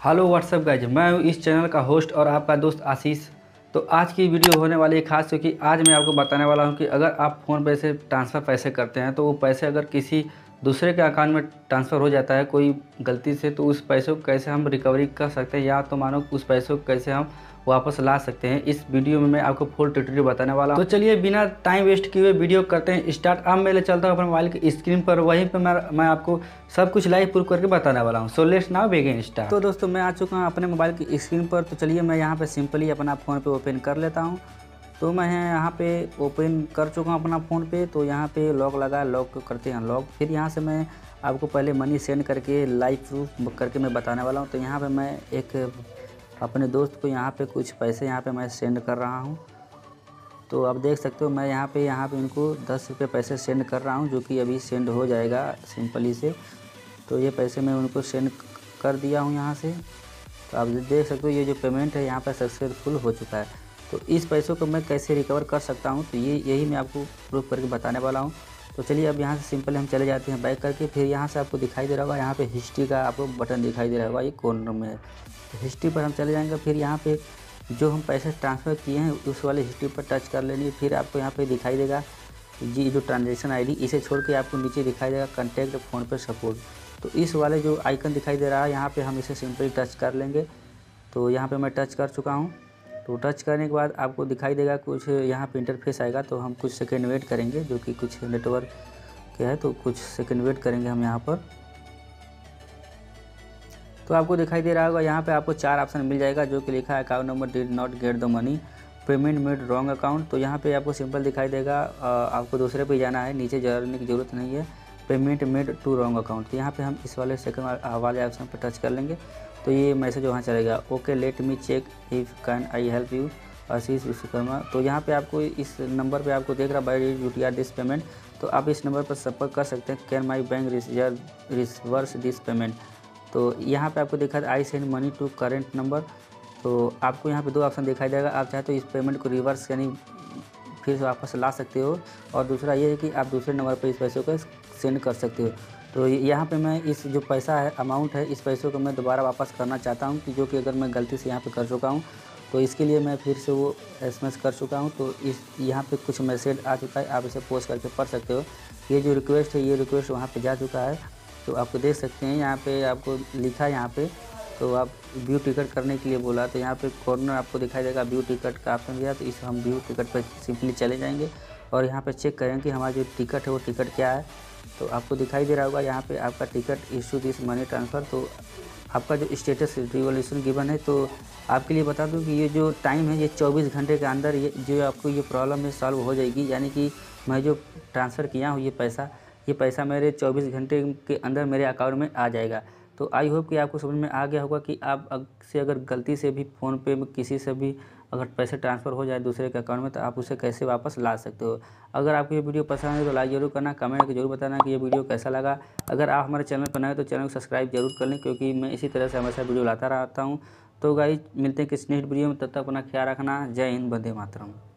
Hello what's up guys, मैं हूँ इस चैनल का होस्ट और आपका दोस्त आशीष। तो आज की वीडियो होने वाली है खास, क्योंकि आज मैं आपको बताने वाला हूँ कि अगर आप फ़ोन पे से ट्रांसफ़र पैसे करते हैं तो वो पैसे अगर किसी दूसरे के अकाउंट में ट्रांसफ़र हो जाता है कोई गलती से, तो उस पैसों को कैसे हम रिकवरी कर सकते हैं, या तो मानो उस पैसों को कैसे हम वापस ला सकते हैं। इस वीडियो में मैं आपको फुल ट्यूटोरियल बताने वाला हूँ। तो चलिए बिना टाइम वेस्ट किए हुए वीडियो करते हैं स्टार्ट। अब मैं ले चलता हूँ अपने मोबाइल की स्क्रीन पर, वहीं पर मैं आपको सब कुछ लाइव प्रूफ करके बताने वाला हूँ। So let's now begin start. तो दोस्तों मैं आ चुका हूँ अपने मोबाइल की स्क्रीन पर। तो चलिए मैं यहाँ पे सिंपली अपना फ़ोन पे ओपन कर लेता हूँ। तो मैं यहाँ पे ओपन कर चुका हूँ अपना फ़ोन पे। तो यहाँ पे लॉक लगा, लॉक करते हैं लॉक। फिर यहाँ से मैं आपको पहले मनी सेंड करके लाइव प्रूफ करके मैं बताने वाला हूँ। तो यहाँ पे मैं एक अपने दोस्त को यहाँ पे कुछ पैसे यहाँ पे मैं सेंड कर रहा हूँ। तो आप देख सकते हो मैं यहाँ पे उनको 10 रुपये पैसे सेंड कर रहा हूँ, जो कि अभी सेंड हो जाएगा सिंपली से। तो ये पैसे मैं उनको सेंड कर दिया हूँ यहाँ से। तो आप देख सकते हो ये जो पेमेंट है यहाँ पर सक्सेसफुल हो चुका है। तो इस पैसों को मैं कैसे रिकवर कर सकता हूँ, तो यही मैं आपको प्रूफ करके बताने वाला हूँ। तो चलिए अब यहाँ से सिंपल हम चले जाते हैं बैक करके। फिर यहाँ से आपको दिखाई दे रहा होगा, यहाँ पे हिस्ट्री का आपको बटन दिखाई दे रहा होगा, ये कॉर्नर में है। तो हिस्ट्री पर हम चले जाएंगे। फिर यहाँ पे जो हम पैसे ट्रांसफ़र किए हैं उस वाले हिस्ट्री पर टच कर लेंगे। फिर आपको यहाँ पे दिखाई देगा जी जो ट्रांजेक्शन आईडी, इसे छोड़ के आपको नीचे दिखाई देगा कॉन्टैक्ट फ़ोन पे सपोर्ट। तो इस वाले जो आइकन दिखाई दे रहा है यहाँ पे हम इसे सिंपली टच कर लेंगे। तो यहाँ पे मैं टच कर चुका हूँ। तो टच करने के बाद आपको दिखाई देगा कुछ यहाँ पे इंटरफेस आएगा। तो हम कुछ सेकंड वेट करेंगे, जो कि कुछ नेटवर्क के है, तो कुछ सेकंड वेट करेंगे हम यहाँ पर। तो आपको दिखाई दे रहा होगा यहाँ पे आपको 4 ऑप्शन मिल जाएगा, जो कि लिखा है account number did not get the money, payment made wrong account. तो यहाँ पे आपको सिंपल दिखाई देगा आपको दूसरे पे जाना है, नीचे जाने की ज़रूरत नहीं है, payment made to wrong account. तो यहाँ पे हम इस वाले सेकंड वाले ऑप्शन पर टच कर लेंगे। तो ये मैसेज वहाँ चलेगा, okay let me check if can I help you Ashish Vishwakarma. तो यहाँ पे आपको इस नंबर पे आपको देख रहा है बाय UTR दिस पेमेंट। तो आप इस नंबर पर संपर्क कर सकते हैं, can my bank reverse this payment. तो यहाँ पे आपको देखा I send money to current number. तो आपको यहाँ पे 2 ऑप्शन दिखाई देगा, आप चाहे तो इस पेमेंट को रिवर्स यानी फिर से वापस ला सकते हो, और दूसरा ये है कि आप दूसरे नंबर पर इस पैसों को सेंड कर सकते हो। तो यहाँ पे मैं इस जो पैसा है अमाउंट है, इस पैसों को मैं दोबारा वापस करना चाहता हूँ, कि जो कि अगर मैं गलती से यहाँ पे कर चुका हूँ, तो इसके लिए मैं फिर से वो SMS कर चुका हूँ। तो इस यहाँ पे कुछ मैसेज आ चुका है, आप इसे पोस्ट करके पढ़ सकते हो। ये जो रिक्वेस्ट है, ये रिक्वेस्ट वहाँ पे जा चुका है। तो आपको देख सकते हैं यहाँ पे आपको लिखा है यहाँ पे, तो आप व्यू टिकट करने के लिए बोला। तो यहाँ पे कॉर्नर आपको दिखाई देगा व्यू टिकट का ऑप्शन दिया। तो इस हम व्यू टिकट पर सिंपली चले जाएंगे और यहाँ पे चेक करेंगे कि हमारा जो टिकट है वो टिकट क्या है। तो आपको दिखाई दे रहा होगा यहाँ पे आपका ticket issue this money transfer. तो आपका जो स्टेटस रिवॉल्यूशन गिवन है। तो आपके लिए बता दूं कि ये जो टाइम है ये 24 घंटे के अंदर ये जो आपको ये प्रॉब्लम है सॉल्व हो जाएगी। यानी कि मैं जो ट्रांसफ़र किया हूँ ये पैसा मेरे 24 घंटे के अंदर मेरे अकाउंट में आ जाएगा। तो आई होप कि आपको समझ में आ गया होगा कि आप से अगर गलती से भी फ़ोन पे में किसी से भी अगर पैसे ट्रांसफ़र हो जाए दूसरे के अकाउंट में, तो आप उसे कैसे वापस ला सकते हो। अगर आपको ये वीडियो पसंद है तो लाइक ज़रूर करना, कमेंट करके जरूर बताना कि ये वीडियो कैसा लगा। अगर आप हमारे चैनल पर नए हो तो चैनल को सब्सक्राइब जरूर कर लें, क्योंकि मैं इसी तरह से हमेशा वीडियो लाता रहता हूँ। तो गाइस मिलते हैं किसी नेक्स्ट वीडियो में, तब तक अपना ख्याल रखना। जय हिंद, वंदे मातरम।